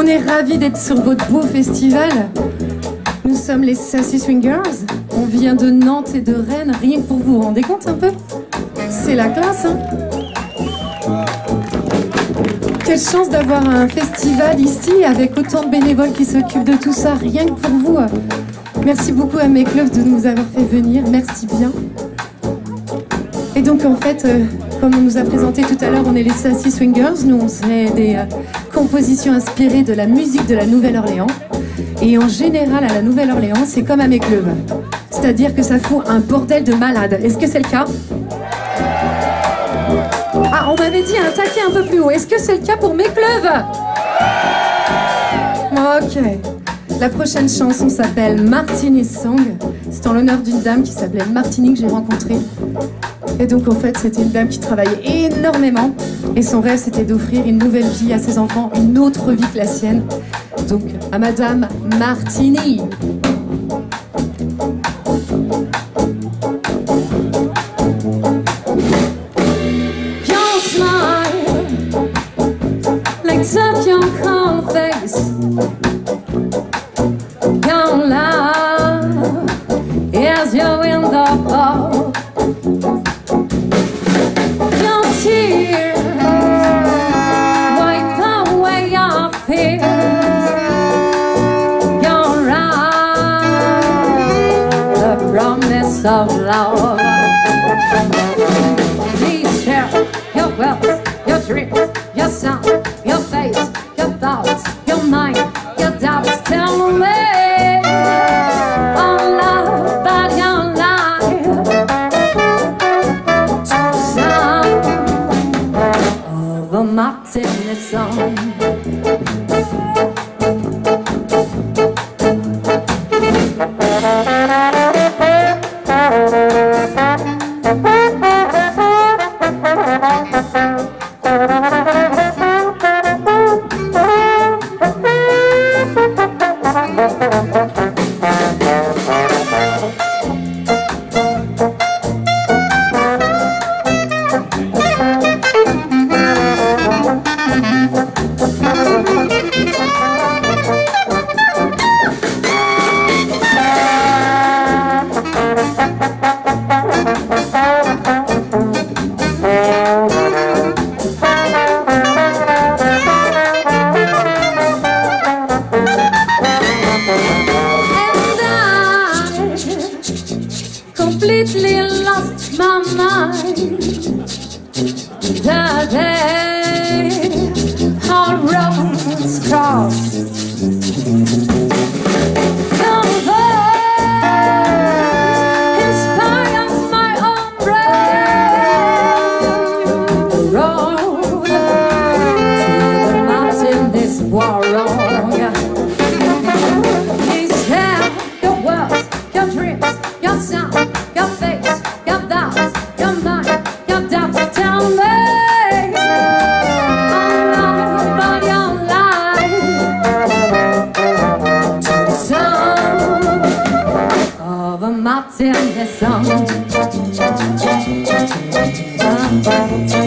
On est ravis d'être sur votre beau festival. Nous sommes les Sassy Swingers. On vient de Nantes et de Rennes, rien que pour vous. Vous rendez compte un peu? C'est la classe, hein? Quelle chance d'avoir un festival ici avec autant de bénévoles qui s'occupent de tout ça, rien que pour vous. Merci beaucoup à Make Love de nous avoir fait venir, merci bien. Et donc en fait, comme on nous a présenté tout à l'heure, on est les Sassy Swingers. Nous, on fait des compositions inspirées de la musique de la Nouvelle-Orléans. Et en général, à la Nouvelle-Orléans, c'est comme à Make Love. C'est-à-dire que ça fout un bordel de malade. Est-ce que c'est le cas? Ah, on m'avait dit un taquet un peu plus haut. Est-ce que c'est le cas pour Make Love? Ok. La prochaine chanson s'appelle Martini's Song. C'est en l'honneur d'une dame qui s'appelait Martini que j'ai rencontrée. Et donc en fait, c'était une dame qui travaillait énormément. Et son rêve, c'était d'offrir une nouvelle vie à ses enfants, une autre vie que la sienne. Donc à Madame Martini. Up your calm face, your love is your window fall. Your tears wipe away your fears. Your eyes, the promise of love. Please share your wealth, your dreams, your sound. Your face, your thoughts, your mind, your doubts. Tell me all about your life. Sound of a Martini song. Completely lost my mind the day our roads crossed. Your voice inspired my own brain. Road to the mountain, this war wrong. Please share your words, your dreams, your sound. Your face, your doubts, your mind, your doubts. Tell me all about your life. To the sound of a Martini song.